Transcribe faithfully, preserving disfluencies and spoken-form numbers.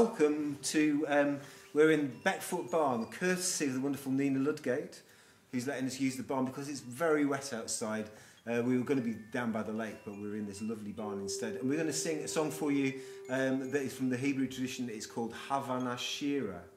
welcome to, um, we're in Beckfoot Barn, courtesy of the wonderful Nina Ludgate, who's letting us use the barn because it's very wet outside. Uh, we were going to be down by the lake, but we're in this lovely barn instead. And we're going to sing a song for you um, that is from the Hebrew tradition. It's called Havanashira.